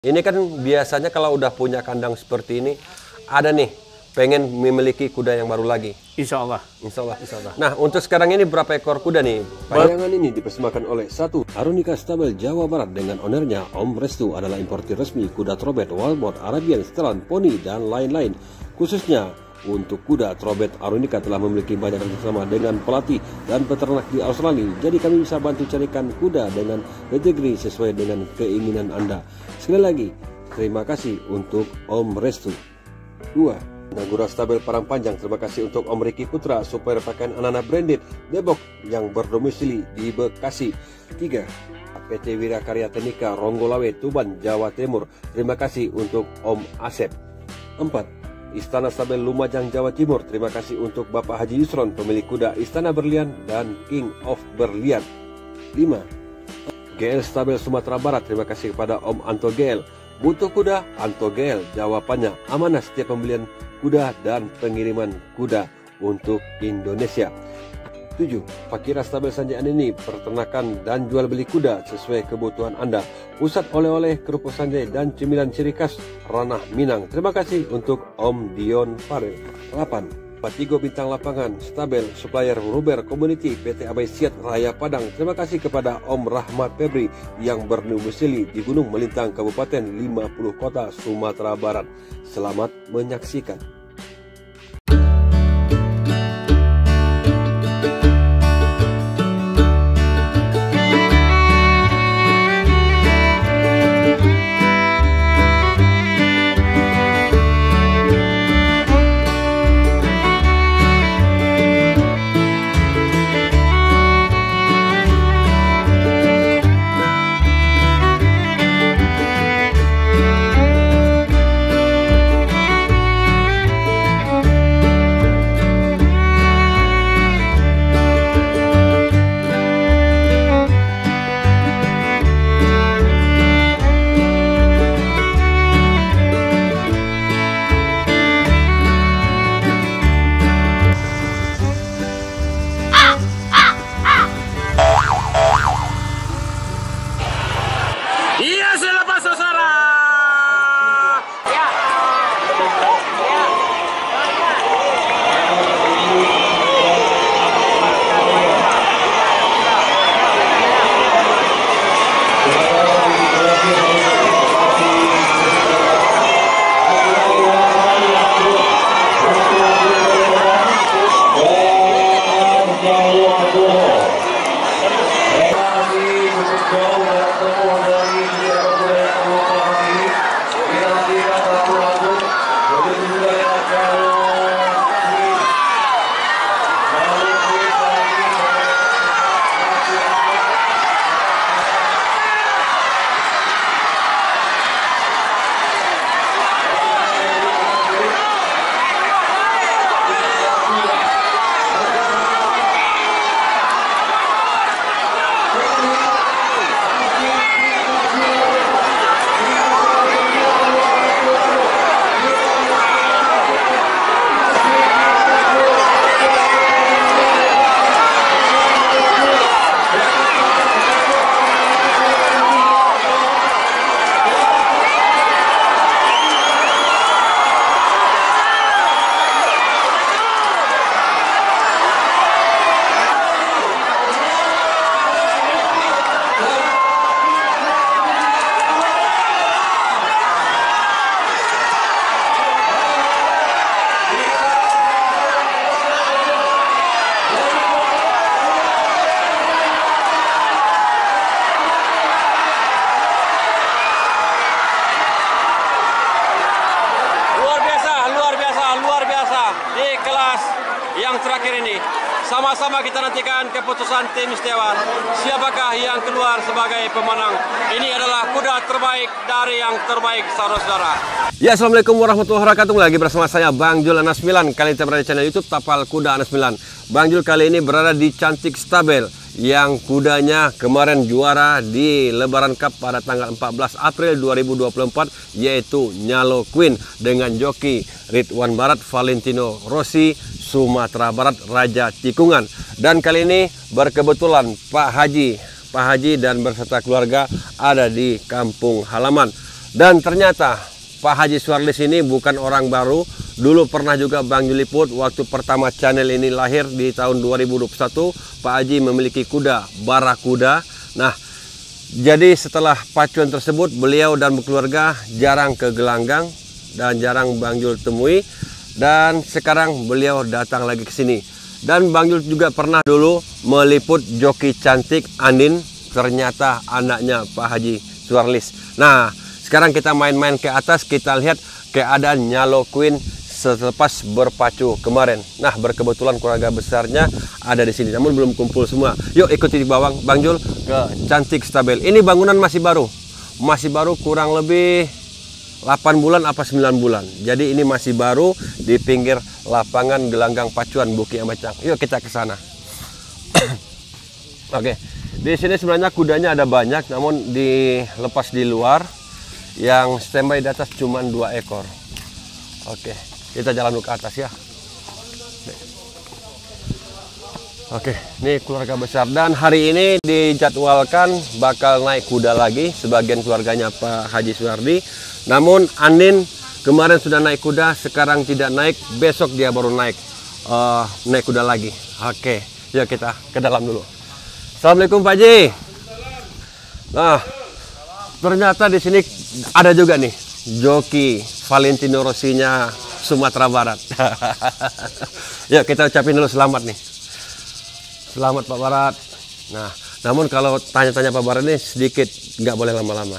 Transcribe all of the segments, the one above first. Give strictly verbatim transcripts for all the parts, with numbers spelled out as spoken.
Ini kan biasanya kalau udah punya kandang seperti ini, ada nih pengen memiliki kuda yang baru lagi. Insya Allah. Insya Allah. Insya Allah. Nah, untuk sekarang ini berapa ekor kuda nih? Tayangan ini dipersembahkan oleh satu Arunika Stabel Jawa Barat dengan ownernya Om Restu, adalah importir resmi kuda Trobet, Walbot, Arabian, Setelan, Poni, dan lain-lain. Khususnya untuk kuda Trobet, Arunika telah memiliki banyak kerjasama dengan pelatih dan peternak di Australia. Jadi kami bisa bantu carikan kuda dengan pedigree sesuai dengan keinginan Anda. Sekali lagi, terima kasih untuk Om Restu. Dua Nagura Stabel Parang Panjang, terima kasih untuk Om Riki Putra, supplier pakaian anak-anak branded Depok yang berdomisili di Bekasi. Tiga P T Wirakarya Tenika Ronggolawe, Tuban, Jawa Timur, terima kasih untuk Om Asep. Empat Istana Stabel Lumajang, Jawa Timur, terima kasih untuk Bapak Haji Yusron, pemilik kuda Istana Berlian dan King of Berlian. Lima G L Stabel Sumatera Barat, terima kasih kepada Om Anto G L. Butuh kuda? Anto G L, jawabannya amanah setiap pembelian kuda dan pengiriman kuda untuk Indonesia. Tujuh Fakira Stabel Sanjaan ini, peternakan dan jual beli kuda sesuai kebutuhan Anda. Pusat oleh-oleh, kerupuk sanjai, dan cemilan ciri khas ranah Minang, terima kasih untuk Om Dion Farel. Delapan Patigo Bintang Lapangan Stabel, supplier Ruber Community, P T Abai Siat Raya Padang, terima kasih kepada Om Rahmat Febri yang berdomisili di Gunung Melintang, Kabupaten lima puluh Kota, Sumatera Barat. Selamat menyaksikan. Yang terakhir ini sama-sama kita nantikan keputusan tim istimewa, siapakah yang keluar sebagai pemenang. Ini adalah kuda terbaik dari yang terbaik, saudara-saudara. Ya, assalamualaikum warahmatullahi wabarakatuh. Lagi bersama saya Bang Jul Anas sembilan. Kali ini berada di channel YouTube Tapal Kuda Anas sembilan. Bang Jul kali ini berada di Cantik Stabel yang kudanya kemarin juara di Lebaran Cup pada tanggal empat belas April dua ribu dua puluh empat, yaitu Nyalo Queen dengan joki Ridwan Barat Valentino Rossi, Sumatera Barat Raja Tikungan. Dan kali ini berkebetulan Pak Haji Pak Haji dan berserta keluarga ada di kampung halaman. Dan ternyata Pak Haji Suarlis ini bukan orang baru. Dulu pernah juga Bang Jul liput waktu pertama channel ini lahir di tahun dua ribu dua puluh satu. Pak Haji memiliki kuda Barakuda. Nah, jadi setelah pacuan tersebut beliau dan keluarga jarang ke gelanggang dan jarang Bang Jul temui. Dan sekarang beliau datang lagi ke sini. Dan Bang Jul juga pernah dulu meliput joki cantik Andin. Ternyata anaknya Pak Haji Suarlis. Nah, sekarang kita main-main ke atas, kita lihat keadaan Nyalo Queen selepas berpacu kemarin. Nah, berkebetulan keluarga besarnya ada di sini, namun belum kumpul semua. Yuk ikuti di bawah Bang Jul ke Cantik Stabil. Ini bangunan masih baru, masih baru kurang lebih delapan bulan apa sembilan bulan. Jadi ini masih baru di pinggir lapangan gelanggang pacuan Bukit Amacang. Yuk kita ke sana. Oke, di sini sebenarnya kudanya ada banyak, namun dilepas di luar. Yang standby di atas cuma dua ekor. Oke, kita jalan dulu ke atas ya. Oke, ini keluarga besar. Dan hari ini dijadwalkan bakal naik kuda lagi sebagian keluarganya Pak Haji Suardi. Namun Andin kemarin sudah naik kuda, sekarang tidak naik. Besok dia baru naik uh, naik kuda lagi. Oke, yuk kita ke dalam dulu. Assalamualaikum Pak Haji. Nah, ternyata di sini ada juga nih joki Valentino Rossinya Sumatera Barat. Ya kita ucapin dulu selamat nih. Selamat Pak Barat. Nah, namun kalau tanya-tanya Pak Barat nih sedikit, nggak boleh lama-lama.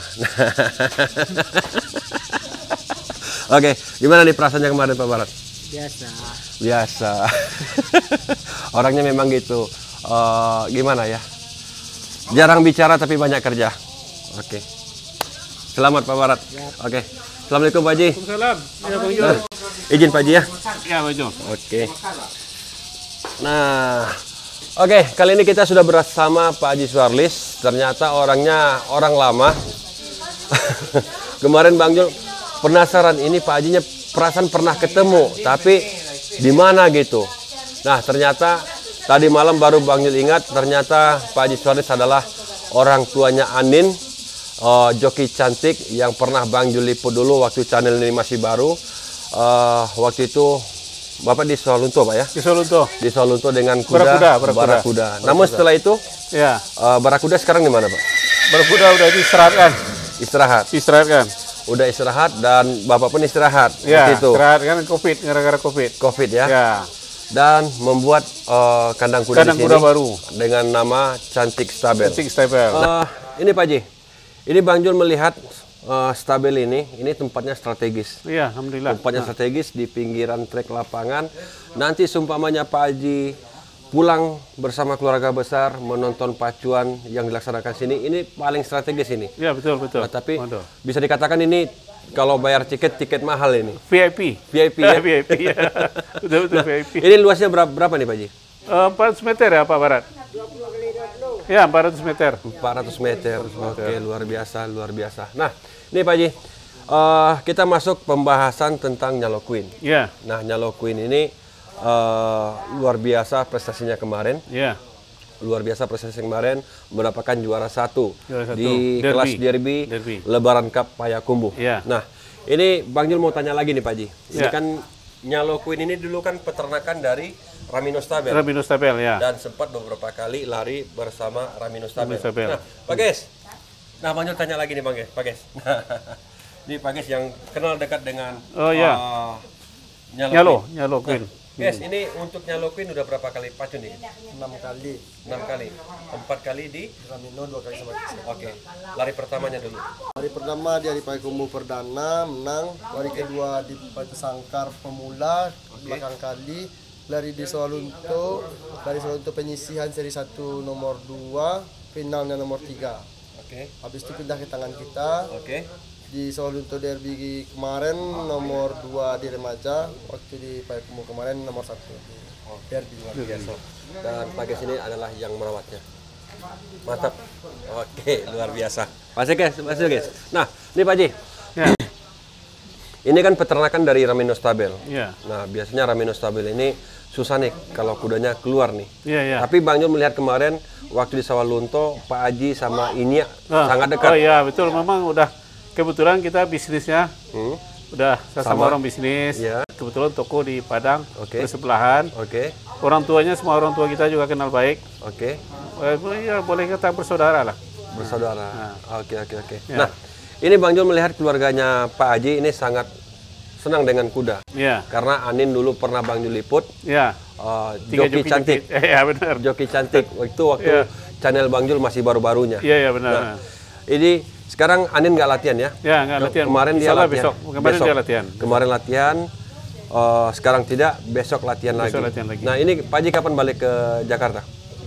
Oke, gimana nih perasaannya kemarin Pak Barat? Biasa. Biasa. Orangnya memang gitu. Uh, gimana ya? Jarang bicara tapi banyak kerja. Oke. Selamat Pak Barat. Ya. Oke. Assalamualaikum Pak Haji. Waalaikumsalam. Ya, Bang Jul. Nah, izin Pak Haji ya. Ya, Bang Jul. Oke. Nah, oke, kali ini kita sudah bersama Pak Haji Suarlis. Ternyata orangnya orang lama. Kemarin Bang Jul penasaran, ini Pak Hajinya perasaan pernah ketemu, tapi di mana gitu. Nah, ternyata tadi malam baru Bang Jul ingat, ternyata Pak Haji Suarlis adalah orang tuanya Andin. Uh, joki cantik yang pernah Bang Jul liput dulu waktu channel ini masih baru. Uh, waktu itu Bapak di Solunto Pak ya? Di Solunto. Di Solunto dengan kuda Barakuda. Barakuda. Barakuda. Namun setelah itu, ya. Uh, Barakuda sekarang di mana Pak? Barakuda udah diistirahatkan. Istirahat. Istirahatkan. Udah istirahat dan Bapak pun istirahat. Ya. Itu. Istirahat kan COVID, gara-gara COVID. COVID ya. Ya. Dan membuat uh, kandang kuda kandang di sini kuda baru dengan nama Cantik Stabil. Cantik Stabil. Uh, ini Pak Haji. Ini Bang Jul melihat uh, Stabil ini, ini tempatnya strategis. Iya, alhamdulillah. Tempatnya nah. strategis di pinggiran trek lapangan. Nanti seumpamanya Pak Haji pulang bersama keluarga besar menonton pacuan yang dilaksanakan sini, ini paling strategis ini. Iya, betul, betul. Nah, tapi betul. Bisa dikatakan ini kalau bayar tiket, tiket mahal ini. V I P. V I P ya? V I P, ya. Betul, betul, nah, V I P. Ini luasnya berapa, berapa nih Pak Haji? Uh, empat ratus meter ya Pak Barat? Ya, empat ratus meter. empat ratus meter. Oke, luar biasa, luar biasa. Nah, ini Pak Haji, uh, kita masuk pembahasan tentang Nyalo Queen. Ya. Nah, Nyalo Queen ini uh, luar biasa prestasinya kemarin. Ya. Luar biasa prestasi kemarin, mendapatkan juara satu, juara satu. di Derby. kelas derby, derby Lebaran Cup Payakumbuh. Ya. Nah, ini Bang Jul mau tanya lagi nih Pak Haji. Ini ya. kan Nyalo Queen ini dulu kan peternakan dari Ramino Stabil. Ramino Stabil ya. Dan sempat beberapa kali lari bersama Ramino Stabil. Stabil. Nah, Pak Ges. Nah, Bang Jul tanya lagi nih Bang Ges. Pak Ges. Ini Pak Ges yang kenal dekat dengan oh, ya. uh, Nyalo, Nyalo, Queen. Nyalo Queen. Nah, Guys, ini untuk Nyalo Queen udah berapa kali pacu nih? enam kali. enam kali. empat kali di Ramino, dua kali sama Kisah. Oke. Lari pertamanya dulu. Hari pertama dia di Payakumbuh Perdana menang. Hari kedua di Pacu Sangkar Pemula okay. belakang kali. Lari di Solunto, dari Solunto penyisihan seri satu nomor dua, finalnya nomor tiga. Oke. Habis itu pindah ke tangan kita. Oke. Di Solunto Derby kemarin nomor dua di remaja, waktu di Payakumbuh kemarin nomor satu di Derby luar biasa. Dan Pak Ges ini adalah yang merawatnya. Mantap. Oke, luar biasa. Masih guys, masih guys. Nah, ini Pak Haji. Ya. Ini kan peternakan dari Ramino Stabil. Ya. Nah, biasanya Ramino Stabil ini susah nih kalau kudanya keluar nih. Ya, ya. Tapi Bang Jul melihat kemarin waktu di Sawalunto, Pak Haji sama Inya nah, sangat dekat. Oh iya, betul. Memang udah kebetulan kita bisnisnya hmm. udah sama orang bisnis. Ya. Kebetulan toko di Padang, okay. bersebelahan. Oke. Okay. Orang tuanya semua orang tua kita juga kenal baik. Oke. Okay. Ya boleh kita bersaudara lah. Bersaudara. Oke oke oke. Ya. Nah, ini Bang Jul melihat keluarganya Pak Haji ini sangat senang dengan kuda. Ya. Karena Anin dulu pernah Bang Jul liput. Ya. Uh, joki, joki cantik. Iya benar. Joki cantik. Waktu waktu ya. Channel Bang Jul masih baru-barunya. Iya iya benar. Nah, ini sekarang Anin nggak latihan ya? Ya nggak latihan. Kemarin dia latihan. Besok. Kemarin besok. dia latihan. Kemarin latihan. Uh, sekarang tidak. Besok latihan, besok lagi. latihan lagi. Nah ini Pak Haji kapan balik ke Jakarta?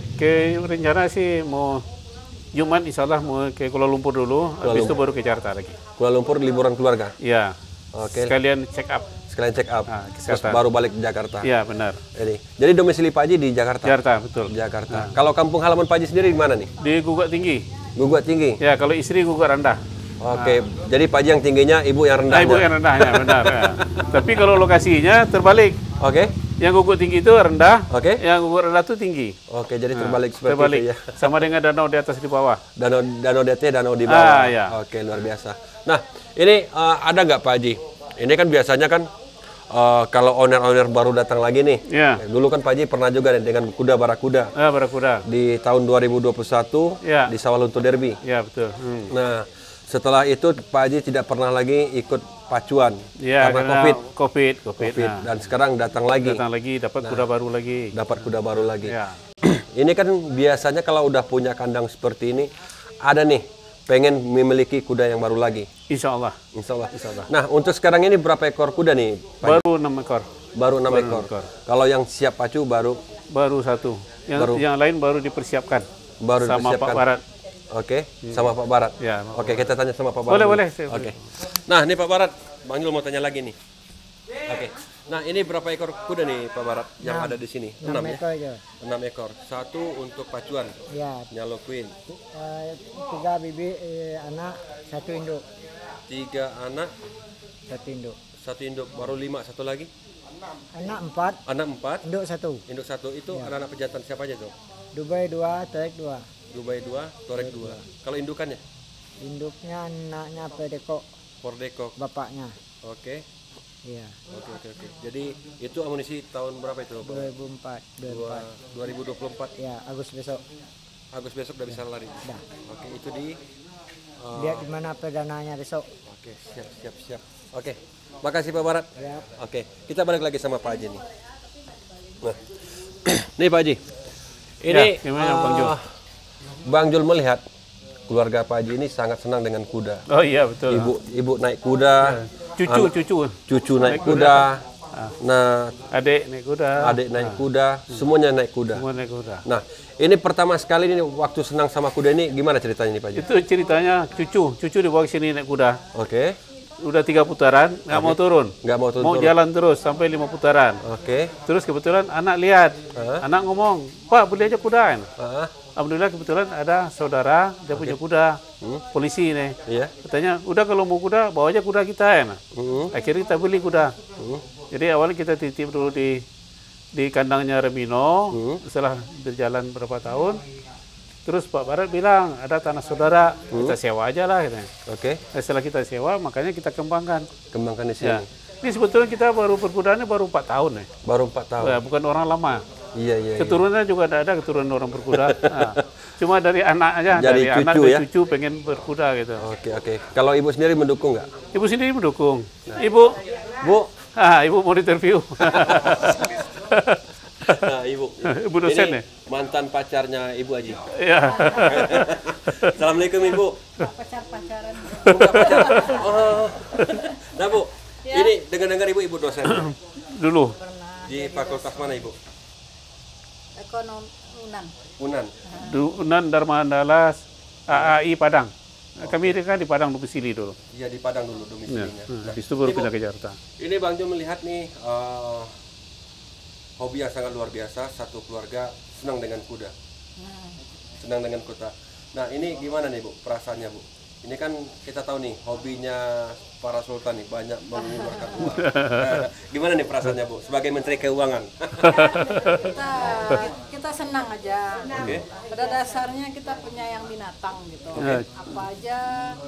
Ke rencana sih mau Jumat insya Allah mau ke Kuala Lumpur dulu, Kuala habis Lumpur. Itu baru ke Jakarta lagi. Kuala Lumpur liburan keluarga? Iya. Oke. Sekalian check up. Sekalian check up. Nah, terus baru balik ke Jakarta. Iya benar. Ini. Jadi domisili Pak Haji di Jakarta. Jakarta betul. Jakarta. Nah. Kalau kampung halaman Pak Haji sendiri di mana nih? Di Gugat Tinggi. Gugat Tinggi. Ya kalau istri Gugat Rendah. Oke. Nah. Jadi Pak Haji yang tingginya, ibu yang rendahnya. Nah, ibu yang rendahnya benar. Ya. Tapi kalau lokasinya terbalik. Oke. Yang Gugut Tinggi itu rendah. Oke. Yang Gugut Rendah itu tinggi. Oke. Jadi terbalik nah, seperti terbalik. itu ya. Sama dengan danau di atas di bawah. Danau danau D T, danau di bawah. Ah, ya. Oke luar biasa. Nah ini uh, ada nggak Pak Haji? Ini kan biasanya kan uh, kalau owner-owner baru datang lagi nih. Ya. Dulu kan Pak Haji pernah juga nih dengan kuda barakuda. Ah, barakuda. Di tahun dua ribu dua puluh satu ya. Di Sawalunto Derby. Ya betul. Hmm. Nah setelah itu Pak Haji tidak pernah lagi ikut pacuan ya, karena, karena COVID. COVID, COVID. COVID. Nah. Dan sekarang datang lagi. Datang lagi, dapat nah, kuda baru lagi. Dapat kuda baru lagi. Ya. Ini kan biasanya kalau udah punya kandang seperti ini, ada nih pengen memiliki kuda yang baru lagi. Insya Allah. Insya Allah. Insya Allah. Nah untuk sekarang ini berapa ekor kuda nih? Pak? Baru enam ekor. Baru enam ekor. ekor. Kalau yang siap pacu baru? Baru satu. Yang, baru. yang lain baru dipersiapkan. Baru sama dipersiapkan. Pak Barat. Oke, okay. sama Pak Barat. Ya, Oke, okay, kita tanya sama Pak Barat. Boleh, boleh. Oke. Okay. Nah, ini Pak Barat, Bang Jul mau tanya lagi nih. Oke. Okay. Nah, ini berapa ekor kuda nih Pak Barat yang enam. Ada di sini? Enam ekor ya? Enam ekor. Satu untuk pacuan. Ya. Nyalo Queen. Uh, tiga bibit eh, anak, satu induk. Tiga anak. Satu induk. Satu induk. Baru lima. Satu lagi? Anak empat. Anak empat. Induk satu. Induk satu itu ya. Anak-anak pejantan siapa aja tuh? Dubai dua, Torek dua. Dubai dua, Torek dua. Kalau indukannya? Induknya anaknya Perdekok. Perdekok. Bapaknya. Oke. Iya. Oke oke oke. Jadi itu amunisi tahun berapa itu? dua ribu empat. dua ribu dua puluh empat. Ya, Agustus besok. Agustus besok udah bisa ya. lari. Dah. Oke, itu di uh, lihat di mana perdananya besok. Oke, siap siap siap. Oke. Makasih Pak Barat. Ya. Oke, kita balik lagi sama Pak Haji nih. Nah. Nih Pak Haji. Ini ya, gimana uh, Bang Jul? Bang Jul melihat keluarga Pak Haji ini sangat senang dengan kuda. Oh iya betul. Ibu ibu naik kuda, ya. cucu anak, cucu, cucu naik, naik kuda. kuda. Nah, adik naik kuda, adik naik nah. kuda, semuanya naik kuda. Semua naik kuda. Nah, ini pertama sekali ini waktu senang sama kuda ini gimana ceritanya nih Pak Haji? Itu ceritanya cucu, cucu dibawa ke sini naik kuda. Oke. Okay. Udah tiga putaran, nggak okay. mau turun. Nggak mau turun. Mau turun. jalan terus sampai lima putaran. Oke. Okay. Terus kebetulan anak lihat, uh-huh. anak ngomong, Pak beli aja kuda. Uh-huh. Alhamdulillah kebetulan ada saudara dia okay. punya kuda, hmm. polisi nih. Iya. Katanya, udah kalau mau kuda bawa aja kuda kita ya. Uh-huh. Akhirnya kita beli kuda. Uh-huh. Jadi awalnya kita titip dulu di di kandangnya Remino. Uh-huh. Setelah berjalan berapa tahun. Terus Pak Barat bilang, ada tanah saudara, hmm. kita sewa aja lah. Gitu. Oke. Okay. Setelah kita sewa, makanya kita kembangkan. Kembangkan di sini. Ya. Ini sebetulnya kita baru perkudaannya baru empat tahun. Ya. Baru empat tahun? Ya, bukan orang lama. Iya, iya. Keturunannya iya. juga ada, ada keturunan orang berkuda. Nah, cuma dari anak aja, jadi dari cucu, anak dan ya? cucu pengen berkuda gitu. Oke, oke. Kalau ibu sendiri mendukung nggak? Ibu sendiri mendukung. Nah. Ibu, Bu, ah, ibu mau interview. Nah, ibu. Ibu dosen ya? Mantan pacarnya Ibu Haji. Iya. Assalamualaikum Ibu. Pacar-pacaran. Bukan pacaran. Oh. Nah Bu, ya. Ini dengar-dengar Ibu Ibu dosen. Dulu. Pernah. Di fakultas mana Ibu? Ekonomi Unan. Unan. Di Unan Dharma Andalas A A I Padang. Okay. Kami kan di Padang domisili dulu. Iya di Padang dulu domisilinya. Ya. Nah, habis itu baru pindah ke Jakarta. Ini Bang Jo melihat nih uh, hobi yang sangat luar biasa, satu keluarga senang dengan kuda. Hmm. Senang dengan kuda. Nah, ini gimana nih, Bu, perasaannya, Bu? Ini kan kita tahu nih, hobinya para sultan nih, banyak mengeluarkan uang. Gimana nih perasaannya, Bu, sebagai Menteri Keuangan? kita, kita senang aja. Okay. Pada dasarnya kita punya yang binatang gitu. Okay. Apa aja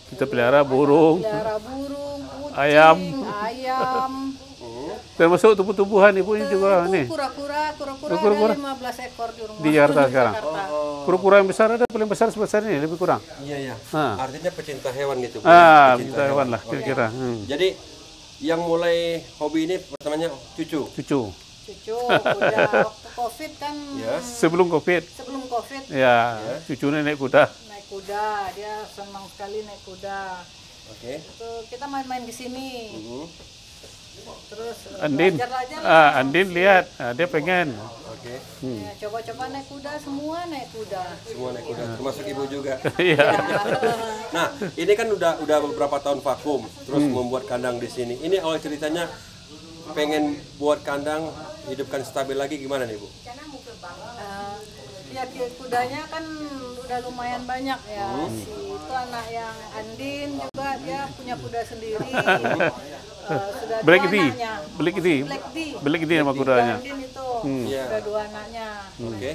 Kita pelihara burung, pelihara burung, kucing, Ayam. ayam. termasuk tumbuh-tumbuhan ibu ini juga Itu nih. kura-kura, kura-kura Kura-kura. ada lima belas ekor di rumah. Di Jakarta sekarang? Jakarta. Kura-kura yang besar ada paling besar sebesar ini, lebih kurang. Iya, iya. Ah. Artinya pecinta hewan gitu. Ah, Pecinta kita hewan lah kira-kira. Hmm. Jadi yang mulai hobi ini pertamanya cucu. Cucu. Cucu, udah waktu COVID kan, Yes. Sebelum Covid, sebelum COVID ya, cucunya naik kuda. naik kuda, dia senang sekali naik kuda. Oke. Itu kita main-main di sini. Mhm. Terus eh, Andin, belajar-belajar ah, Andin lihat, ah, dia pengen. Oke. ya, coba-coba naik kuda, semua naik kuda. Semua naik kuda, termasuk ibu juga. Iya. Nah, ini kan udah udah beberapa tahun vakum, terus membuat kandang di sini. Ini awal ceritanya pengen buat kandang hidupkan stabil lagi gimana nih, Bu? Eh, ya ki- kudanya kan udah lumayan banyak ya. Si itu anak yang Andin juga dia punya kuda sendiri. Eh, sudah dua Black D, anaknya. Black D, Black D. Black D nama kudanya. Andin itu Iya. sudah dua anaknya. Oke.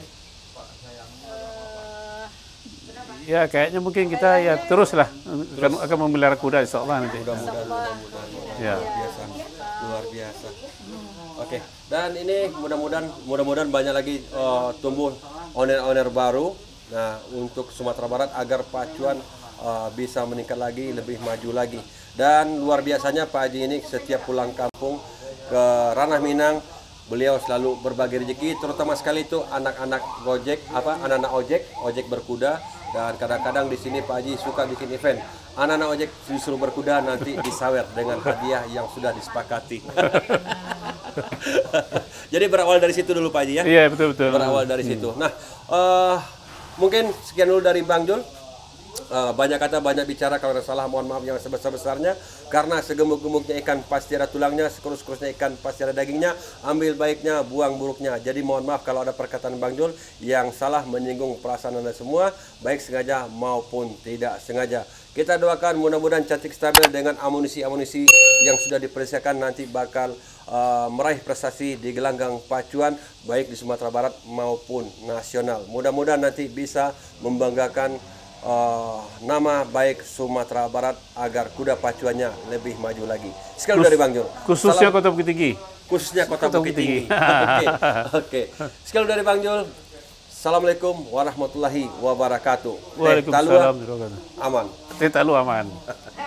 Eh, Ya kayaknya mungkin kita ya teruslah akan, akan memelihara kuda insya Allah nanti. Mudah-mudahan, mudah-mudahan. Ya. Luar biasa, luar biasa. Oke, dan ini mudah-mudahan mudah-mudahan banyak lagi eh, tumbuh owner-owner baru. Nah, untuk Sumatera Barat agar pacuan eh, bisa meningkat lagi, lebih maju lagi. Dan luar biasanya Pak Haji ini setiap pulang kampung ke Ranah Minang, beliau selalu berbagi rezeki, terutama sekali itu anak-anak gojek, apa anak-anak ojek, ojek berkuda. Dan kadang-kadang di sini Pak Haji suka bikin event. Anak-anak ojek disuruh berkuda nanti disawer dengan hadiah yang sudah disepakati. Jadi berawal dari situ dulu Pak Haji ya. Iya betul betul. Berawal dari situ. Nah, eh, mungkin sekian dulu dari Bang Jul. Eh, banyak kata banyak bicara, kalau ada salah mohon maaf yang sebesar-besarnya, karena segemuk-gemuknya ikan pasti ada tulangnya, sekurus-kurusnya ikan pasti ada dagingnya, ambil baiknya buang buruknya. Jadi mohon maaf kalau ada perkataan Bang Jul yang salah menyinggung perasaan Anda semua, baik sengaja maupun tidak sengaja. Kita doakan mudah-mudahan cantik stabil dengan amunisi-amunisi yang sudah dipersiapkan nanti bakal uh, meraih prestasi di gelanggang pacuan baik di Sumatera Barat maupun nasional. Mudah-mudahan nanti bisa membanggakan Uh, nama baik Sumatera Barat agar kuda pacuannya lebih maju lagi. Sekali dari Bang Jul. Khususnya Salam- Kota Bukit Tinggi. khususnya Kota, Kota Bukit Bukit Tinggi. Tinggi. Oke. Oke. Sekali dari Bang Jul. Assalamualaikum warahmatullahi wabarakatuh. Teh Waalaikumsalam. Talua aman. Teh Talu aman.